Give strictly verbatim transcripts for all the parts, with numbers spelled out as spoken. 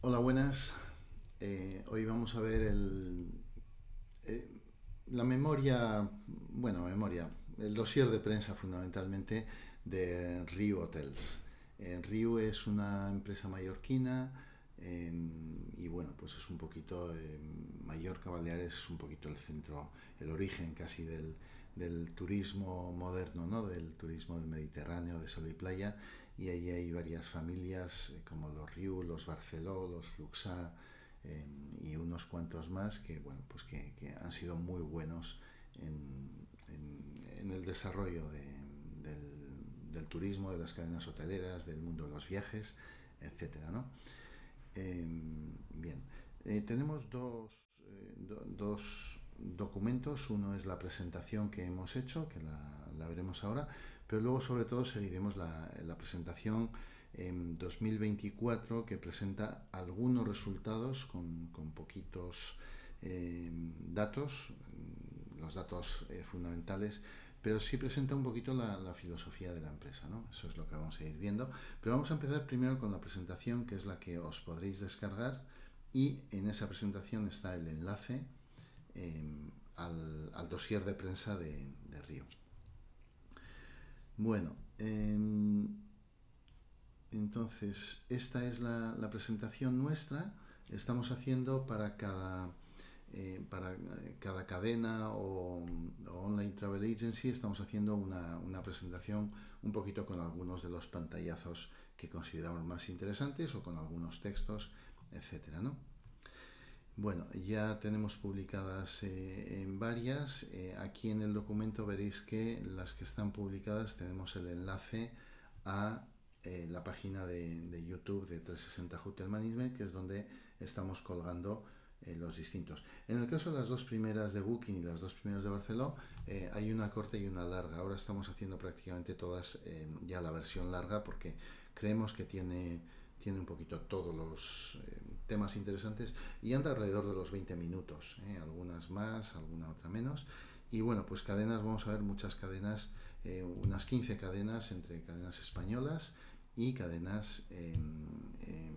Hola, buenas. Eh, hoy vamos a ver el, eh, la memoria, bueno, memoria, el dossier de prensa fundamentalmente de Riu Hotels. Eh, Riu es una empresa mallorquina eh, y bueno, pues es un poquito, eh, Mallorca, Baleares es un poquito el centro, el origen casi del, del turismo moderno, ¿no? Del turismo del Mediterráneo, de sol y playa, y ahí hay varias familias eh, como los Riu, los Barceló, los Fluxà eh, y unos cuantos más que, bueno, pues que, que han sido muy buenos en, en, en el desarrollo de, del, del, turismo, de las cadenas hoteleras, del mundo de los viajes, etcétera, ¿no? Eh, bien, eh, tenemos dos, eh, do, dos documentos. Uno es la presentación que hemos hecho, que la, la veremos ahora, pero luego sobre todo seguiremos la, la presentación en dos mil veinticuatro que presenta algunos resultados con, con poquitos eh, datos, los datos eh, fundamentales, pero sí presenta un poquito la, la, filosofía de la empresa, ¿no? Eso es lo que vamos a ir viendo. Pero vamos a empezar primero con la presentación, que es la que os podréis descargar, y en esa presentación está el enlace eh, al, al dossier de prensa de, de Río. Bueno, eh, entonces esta es la, la presentación nuestra. Estamos haciendo para cada eh, para cada cadena o, o online travel agency, estamos haciendo una, una presentación un poquito con algunos de los pantallazos que consideramos más interesantes o con algunos textos, etcétera, ¿no? Bueno, ya tenemos publicadas eh, en varias. Eh, aquí en el documento veréis que las que están publicadas tenemos el enlace a eh, la página de, de YouTube de trescientos sesenta Hotel Management, que es donde estamos colgando eh, los distintos. En el caso de las dos primeras de Booking y las dos primeras de Barceló, eh, hay una corta y una larga. Ahora estamos haciendo prácticamente todas eh, ya la versión larga porque creemos que tiene, tiene un poquito todos los eh, temas interesantes y anda alrededor de los veinte minutos, ¿eh? Algunas más, alguna otra menos. Y bueno, pues cadenas, vamos a ver muchas cadenas, eh, unas quince cadenas entre cadenas españolas y cadenas eh, eh,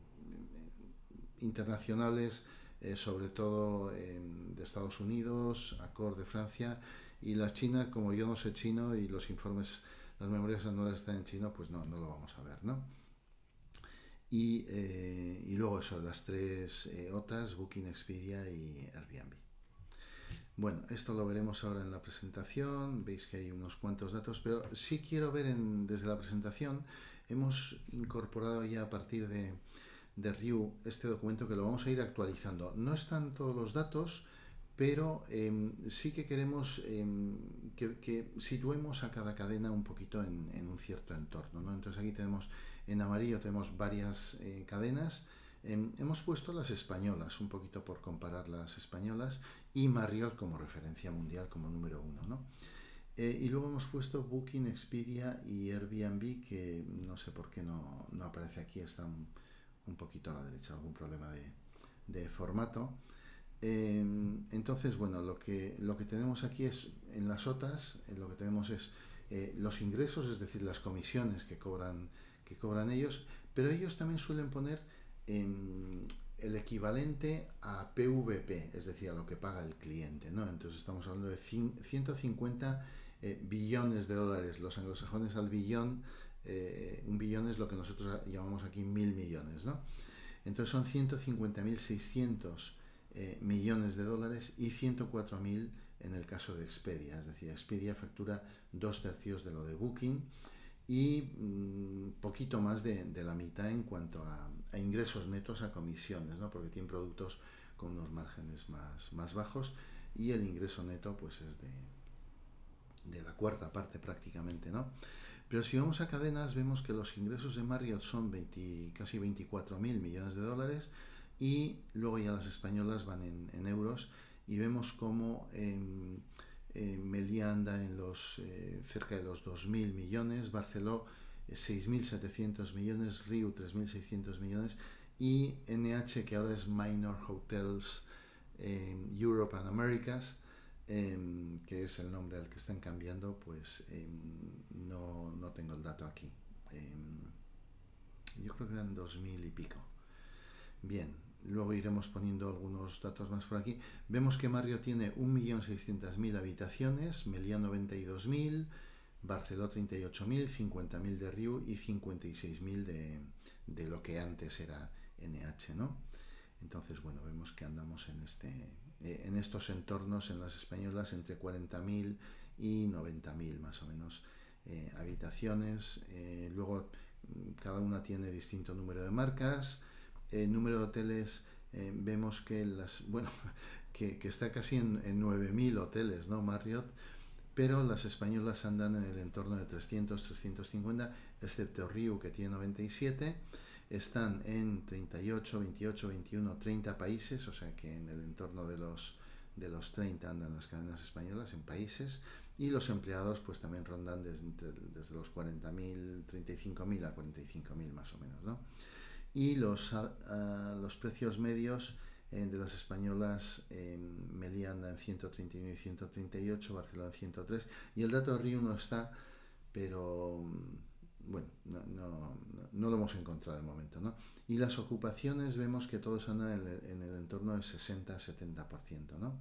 internacionales, eh, sobre todo eh, de Estados Unidos, Accor de Francia, y las chinas, como yo no sé chino y los informes, las memorias anuales están en chino, pues no, no lo vamos a ver, ¿no? Y, eh, y luego eso, las tres eh, O T As, Booking, Expedia y Airbnb. Bueno, esto lo veremos ahora en la presentación, veis que hay unos cuantos datos, pero sí quiero ver en, desde la presentación, hemos incorporado ya a partir de, de Riu este documento que lo vamos a ir actualizando. No están todos los datos, pero eh, sí que queremos eh, que, que, situemos a cada cadena un poquito en, en un cierto entorno, ¿no? Entonces aquí tenemos, en amarillo tenemos varias eh, cadenas. Eh, hemos puesto las españolas, un poquito por comparar las españolas, y Marriott como referencia mundial, como número uno, ¿no? Eh, y luego hemos puesto Booking, Expedia y Airbnb, que no sé por qué no, no aparece aquí, está un, un poquito a la derecha, algún problema de, de formato. Eh, entonces, bueno, lo que, lo que tenemos aquí es, en las O T As, eh, lo que tenemos es eh, los ingresos, es decir, las comisiones que cobran, que cobran ellos, pero ellos también suelen poner en el equivalente a P V P, es decir, a lo que paga el cliente, ¿no? Entonces estamos hablando de ciento cincuenta eh, billones de dólares, los anglosajones al billón, eh, un billón es lo que nosotros llamamos aquí mil millones, ¿no? Entonces son ciento cincuenta mil seiscientos eh, millones de dólares y ciento cuatro mil en el caso de Expedia, es decir, Expedia factura dos tercios de lo de Booking y mmm, poquito más de, de, la mitad en cuanto a, a, ingresos netos a comisiones, ¿no? Porque tienen productos con unos márgenes más, más bajos y el ingreso neto pues es de, de la cuarta parte prácticamente, ¿no? Pero si vamos a cadenas vemos que los ingresos de Marriott son veinte, casi veinticuatro mil millones de dólares y luego ya las españolas van en, en euros y vemos como eh, eh, Meliá anda en los eh, cerca de los dos mil millones, Barceló eh, seis mil setecientos millones, Riu tres mil seiscientos millones y N H, que ahora es Minor Hotels eh, Europe and Americas, eh, que es el nombre al que están cambiando, pues eh, no, no tengo el dato aquí. Eh, yo creo que eran dos mil y pico. Bien, luego iremos poniendo algunos datos más por aquí. Vemos que Marriott tiene un millón seiscientas mil habitaciones, Meliá noventa y dos mil, Barceló treinta y ocho mil, cincuenta mil de Riu y cincuenta y seis mil de, de lo que antes era N H, ¿no? Entonces, bueno, vemos que andamos en, este, eh, en estos entornos, en las españolas, entre cuarenta mil y noventa mil más o menos eh, habitaciones. Eh, luego, cada una tiene distinto número de marcas. El número de hoteles, eh, vemos que las, bueno, que, que está casi en, en nueve mil hoteles, ¿no? Marriott, pero las españolas andan en el entorno de trescientos, trescientos cincuenta, excepto Riu, que tiene noventa y siete. Están en treinta y ocho, veintiocho, veintiuno, treinta países, o sea que en el entorno de los, de los treinta andan las cadenas españolas en países, y los empleados pues también rondan desde, desde los cuarenta mil, treinta y cinco mil a cuarenta y cinco mil más o menos, ¿no? Y los, uh, los precios medios eh, de las españolas, eh, Meliá anda en ciento treinta y uno y ciento treinta y ocho, Barcelona en ciento tres, y el dato de Riu no está, pero bueno, no, no, no lo hemos encontrado de momento, ¿no? Y las ocupaciones vemos que todos andan en el, en el entorno del sesenta a setenta por ciento, ¿no?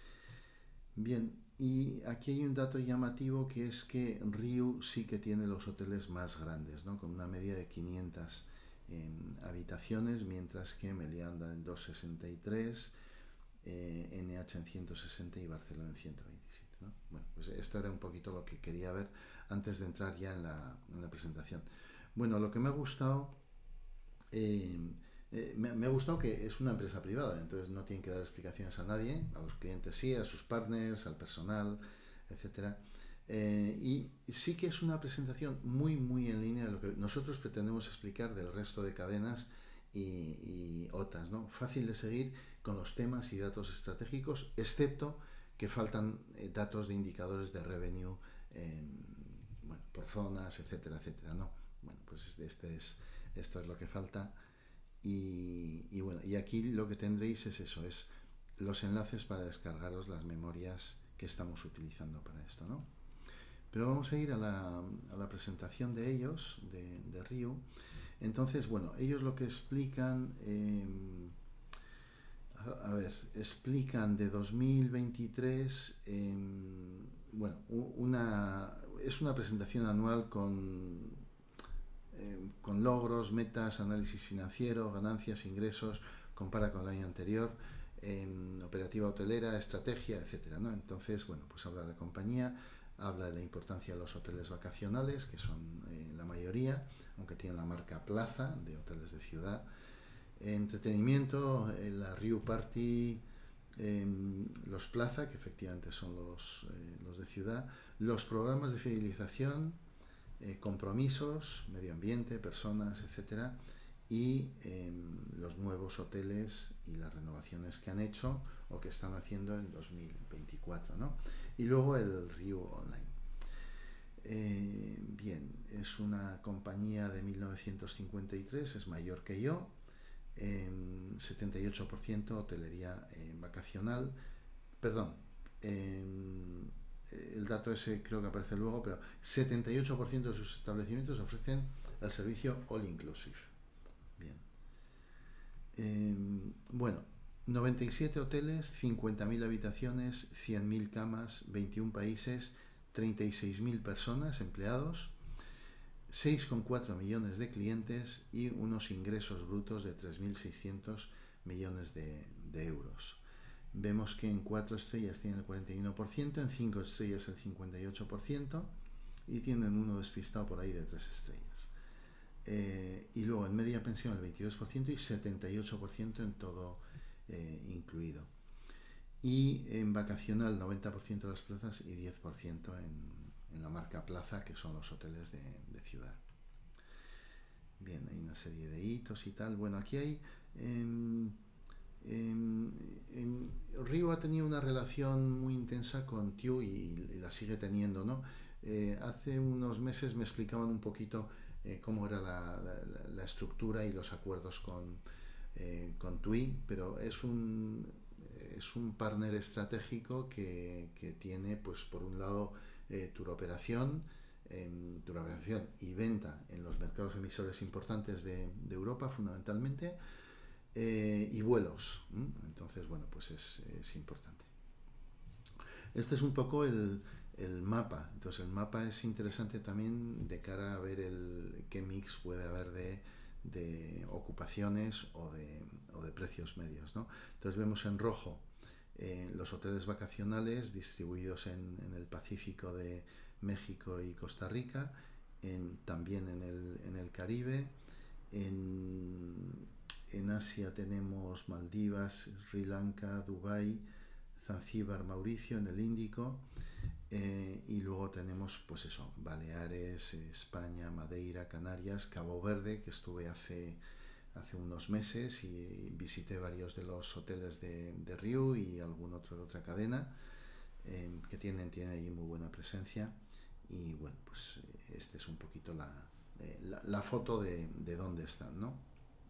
Bien, y aquí hay un dato llamativo, que es que Riu sí que tiene los hoteles más grandes, ¿no? Con una media de quinientas eh, habitaciones, mientras que Meliá anda en doscientos sesenta y tres, eh, N H en ciento sesenta y Barcelona en ciento veintisiete, ¿no? Bueno, pues esto era un poquito lo que quería ver antes de entrar ya en la, en la presentación. Bueno, lo que me ha gustado, eh, eh, me, me ha gustado que es una empresa privada, entonces no tienen que dar explicaciones a nadie, a los clientes sí, a sus partners, al personal, etcétera. Eh, y sí que es una presentación muy, muy en línea de lo que nosotros pretendemos explicar del resto de cadenas y, y otras, ¿no? Fácil de seguir con los temas y datos estratégicos, excepto que faltan eh, datos de indicadores de revenue, eh, bueno, por zonas, etcétera, etcétera, ¿no? Bueno, pues este es, esto es lo que falta. Y, y bueno, y aquí lo que tendréis es eso, es los enlaces para descargaros las memorias que estamos utilizando para esto, ¿no? Pero vamos a ir a la, a la presentación de ellos, de, de Riu. Entonces, bueno, ellos lo que explican, eh, a, a ver, explican de dos mil veintitrés, eh, bueno, una, es una presentación anual con, eh, con logros, metas, análisis financiero, ganancias, ingresos, compara con el año anterior, en operativa hotelera, estrategia, etcétera, ¿no? Entonces, bueno, pues habla de la compañía, habla de la importancia de los hoteles vacacionales, que son eh, la mayoría, aunque tienen la marca Plaza, de hoteles de ciudad. Entretenimiento, eh, la Riu Party, eh, los Plaza, que efectivamente son los, eh, los de ciudad, los programas de fidelización, eh, compromisos, medio ambiente, personas, etcétera, y eh, los nuevos hoteles y las renovaciones que han hecho o que están haciendo en dos mil veinticuatro, ¿no? Y luego el Riu Online. Eh, bien, es una compañía de mil novecientos cincuenta y tres, es mayor que yo, eh, setenta y ocho por ciento hotelería eh, vacacional, perdón, eh, el dato ese creo que aparece luego, pero setenta y ocho por ciento de sus establecimientos ofrecen el servicio All Inclusive. Bien. Eh, bueno, noventa y siete hoteles, cincuenta mil habitaciones, cien mil camas, veintiún países, treinta y seis mil personas, empleados, seis coma cuatro millones de clientes y unos ingresos brutos de tres mil seiscientos millones de, de euros. Vemos que en cuatro estrellas tienen el cuarenta y uno por ciento, en cinco estrellas el cincuenta y ocho por ciento y tienen uno despistado por ahí de tres estrellas. Eh, y luego en media pensión el veintidós por ciento y setenta y ocho por ciento en todo eh, incluido. Y en vacacional noventa por ciento de las plazas y diez por ciento en, en la marca Plaza, que son los hoteles de, de ciudad. Bien, hay una serie de hitos y tal. Bueno, aquí hay... Eh, En, en, Riu ha tenido una relación muy intensa con Tiu y, y la sigue teniendo, ¿no? Eh, hace unos meses me explicaban un poquito eh, cómo era la, la, la, estructura y los acuerdos con, eh, con TUI, pero es un, es un partner estratégico que, que tiene, pues, por un lado, eh, turoperación, eh, turoperación y venta en los mercados emisores importantes de, de Europa, fundamentalmente. eh, y vuelos. ¿m? Entonces, bueno, pues es, es importante. Este es un poco el, el mapa. Entonces, el mapa es interesante también de cara a ver el, qué mix puede haber de, de ocupaciones o de, o de precios medios, ¿no? Entonces, vemos en rojo eh, los hoteles vacacionales distribuidos en, en el Pacífico de México y Costa Rica, en, también en el, en el Caribe, en, en Asia tenemos Maldivas, Sri Lanka, Dubái, Zanzíbar, Mauricio, en el Índico, eh, y luego tenemos, pues eso, Baleares, España, Madeira, Canarias, Cabo Verde, que estuve hace, hace unos meses y visité varios de los hoteles de, de Riu y algún otro de otra cadena, eh, que tienen, tienen ahí muy buena presencia. Y bueno, pues este es un poquito la, eh, la, la foto de, de dónde están, ¿no?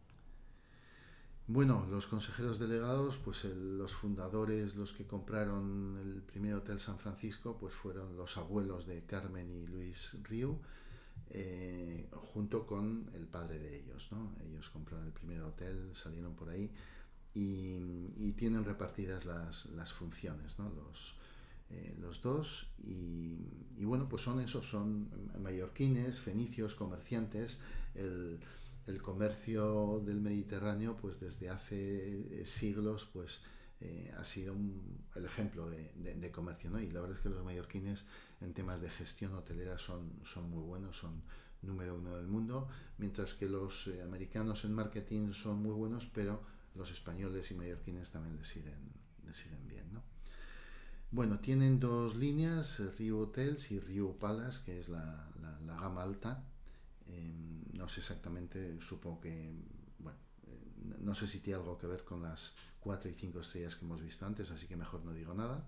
Bueno, los consejeros delegados, pues el, los fundadores, los que compraron el primer Hotel San Francisco, pues fueron los abuelos de Carmen y Luis Riu, eh, junto con el padre de ellos, ¿no? Ellos compraron el primer hotel, salieron por ahí y, y tienen repartidas las, las funciones, ¿no? Los, eh, los dos y, y bueno, pues son esos, son mallorquines, fenicios, comerciantes. El, el comercio del Mediterráneo, pues desde hace siglos, pues eh, ha sido un, el ejemplo de, de, de comercio, ¿no? Y la verdad es que los mallorquines en temas de gestión hotelera son, son muy buenos, son número uno del mundo, mientras que los eh, americanos en marketing son muy buenos, pero los españoles y mallorquines también les siguen, les siguen bien, ¿no? Bueno, tienen dos líneas, Riu Hotels y Riu Palace, que es la, la, la gama alta. Eh, no sé exactamente, supongo que, bueno, eh, no sé si tiene algo que ver con las cuatro y cinco estrellas que hemos visto antes, así que mejor no digo nada.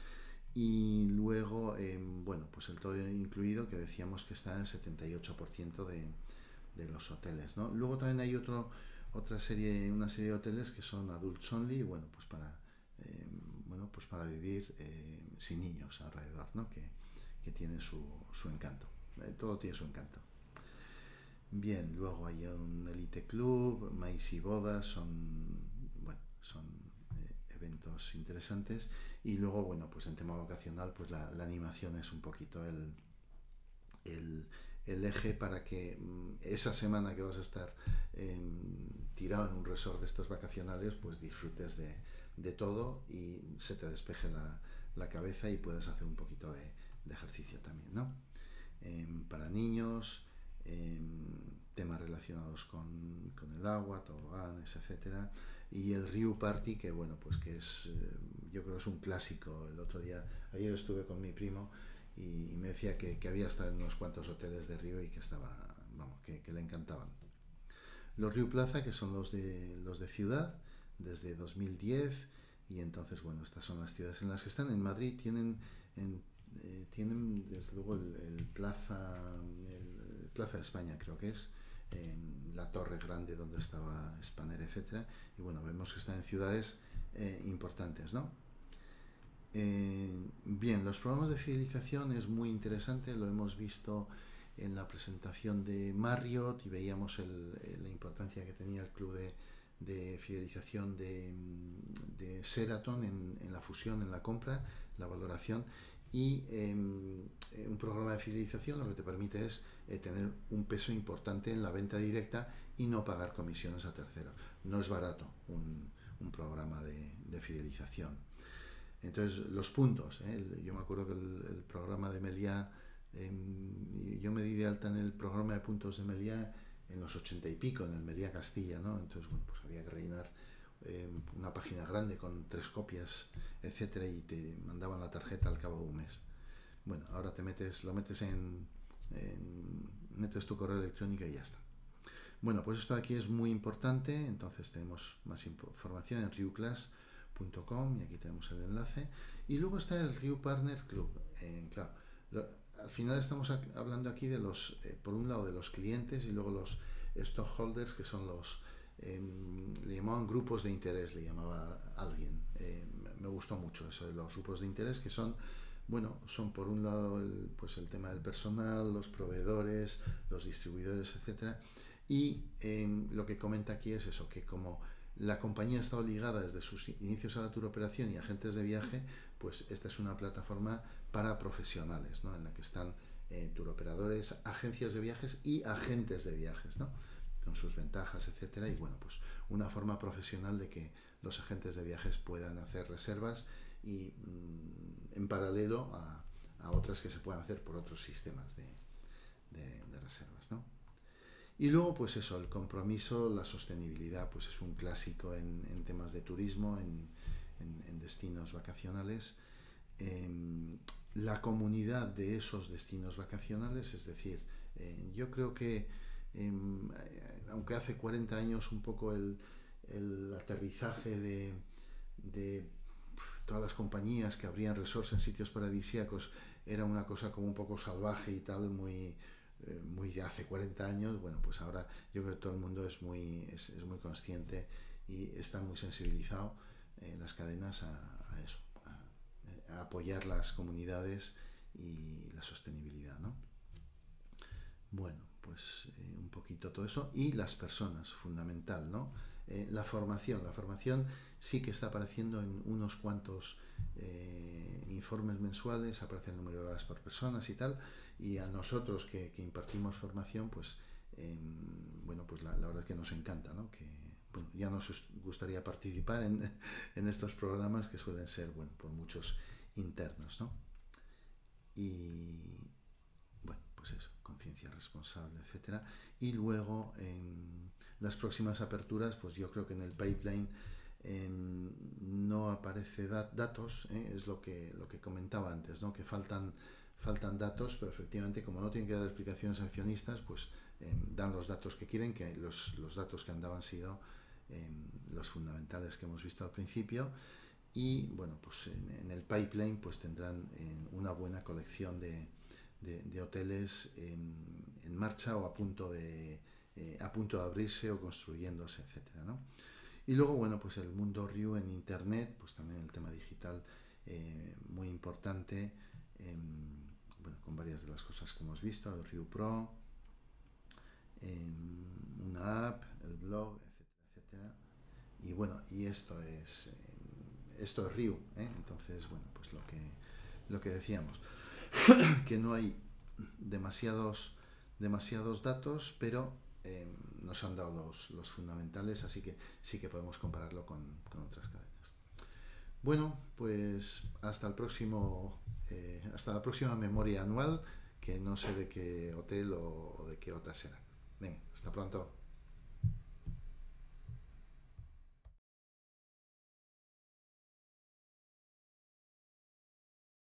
Y luego, eh, bueno, pues el todo incluido, que decíamos que está en el setenta y ocho por ciento de, de los hoteles, ¿no? Luego también hay otro, otra serie, una serie de hoteles que son adults only, bueno, pues para, eh, bueno, pues para vivir eh, sin niños alrededor, ¿no? Que, que tiene su, su encanto. Eh, todo tiene su encanto. Bien, luego hay un Elite Club, Maíz y Bodas, son, bueno, son eh, eventos interesantes. Y luego, bueno, pues en tema vacacional, pues la, la animación es un poquito el, el, el eje para que mm, esa semana que vas a estar eh, tirado en un resort de estos vacacionales, pues disfrutes de, de todo y se te despeje la, la cabeza y puedes hacer un poquito de, de ejercicio también, ¿no? Eh, para niños, eh, temas relacionados con, con el agua, toboganes, etcétera. Y el Riu Party, que bueno, pues que es, eh, yo creo que es un clásico. El otro día, ayer estuve con mi primo y, y me decía que, que había estado en unos cuantos hoteles de Riu y que estaba, vamos, que, que le encantaban. Los Riu Plaza, que son los de, los de ciudad, desde dos mil diez, y entonces, bueno, estas son las ciudades en las que están. En Madrid tienen, en, eh, tienen desde luego el, el Plaza, el Plaza de España, creo que es, en la torre grande donde estaba Spanner, etcétera. Y bueno, vemos que están en ciudades eh, importantes, ¿no? Eh, bien, los programas de fidelización es muy interesante, lo hemos visto en la presentación de Marriott y veíamos el, la importancia que tenía el club de, de fidelización de, de Sheraton en, en la fusión, en la compra, la valoración. Y eh, un programa de fidelización lo que te permite es eh, tener un peso importante en la venta directa y no pagar comisiones a terceros. No es barato un, un programa de, de fidelización. Entonces, los puntos, ¿eh? Yo me acuerdo que el, el programa de Meliá, eh, yo me di de alta en el programa de puntos de Meliá en los ochenta y pico, en el Meliá Castilla, ¿no? Entonces, bueno, pues había que rellenar eh, una página grande con tres copias, etcétera, y te mandaban la tarjeta al cabo de un mes. Bueno, ahora te metes, lo metes en, en metes tu correo electrónico y ya está. Bueno, pues esto aquí es muy importante, entonces tenemos más información en riuclass punto com y aquí tenemos el enlace. Y luego está el Riu Partner Club. Eh, claro, lo, al final estamos hablando aquí de los, eh, por un lado de los clientes y luego los stockholders, que son los, eh, le llamaban grupos de interés, le llamaba alguien. Eh, me gustó mucho eso de los grupos de interés, que son, bueno, son por un lado el, pues el tema del personal, los proveedores, los distribuidores, etcétera. Y eh, lo que comenta aquí es eso, que como la compañía ha estado ligada desde sus inicios a la turoperación y agentes de viaje, pues esta es una plataforma para profesionales, ¿no? En la que están eh, turoperadores, agencias de viajes y agentes de viajes, ¿no? Con sus ventajas, etcétera. Y bueno, pues una forma profesional de que los agentes de viajes puedan hacer reservas y mmm, en paralelo a, a otras que se puedan hacer por otros sistemas de, de, de reservas, ¿no? Y luego, pues eso, el compromiso, la sostenibilidad, pues es un clásico en, en temas de turismo, en, en, en destinos vacacionales. Eh, la comunidad de esos destinos vacacionales, es decir, eh, yo creo que, eh, aunque hace cuarenta años un poco el, el aterrizaje de, de todas las compañías que abrían resorts en sitios paradisíacos era una cosa como un poco salvaje y tal, muy... muy de hace cuarenta años, bueno, pues ahora yo creo que todo el mundo es muy, es, es muy consciente y está muy sensibilizado en eh, las cadenas a, a eso, a, a apoyar las comunidades y la sostenibilidad, ¿no? Bueno, pues eh, un poquito todo eso y las personas, fundamental, ¿no? Eh, la formación, la formación sí que está apareciendo en unos cuantos eh, informes mensuales, aparece el número de horas por personas y tal, y a nosotros que, que impartimos formación, pues eh, bueno, pues la, la verdad es que nos encanta, ¿no? Que bueno, ya nos gustaría participar en, en estos programas que suelen ser, bueno, por muchos internos, ¿no? Y bueno, pues eso, conciencia responsable, etcétera. Y luego en las próximas aperturas, pues yo creo que en el pipeline eh, no aparece dat datos, ¿eh? Es lo que, lo que comentaba antes, ¿no? Que faltan, faltan datos, pero efectivamente como no tienen que dar explicaciones a accionistas, pues eh, dan los datos que quieren, que los, los datos que han dado han sido eh, los fundamentales que hemos visto al principio. Y bueno, pues en, en el pipeline pues tendrán eh, una buena colección de, de, de hoteles en, en marcha o a punto de eh, a punto de abrirse o construyéndose, etcétera, ¿no? Y luego, bueno, pues el mundo R I U en internet, pues también el tema digital eh, muy importante, eh, bueno, con varias de las cosas que hemos visto, el R I U Pro, eh, una app, el blog, etcétera, etcétera. Y bueno, y esto es eh, esto es R I U, ¿eh? Entonces, bueno, pues lo que lo que decíamos, que no hay demasiados demasiados datos, pero eh, nos han dado los, los fundamentales, así que sí que podemos compararlo con, con otras cadenas. Bueno, pues hasta el próximo eh, hasta la próxima memoria anual, que no sé de qué hotel o, o de qué otra será. Venga, hasta pronto.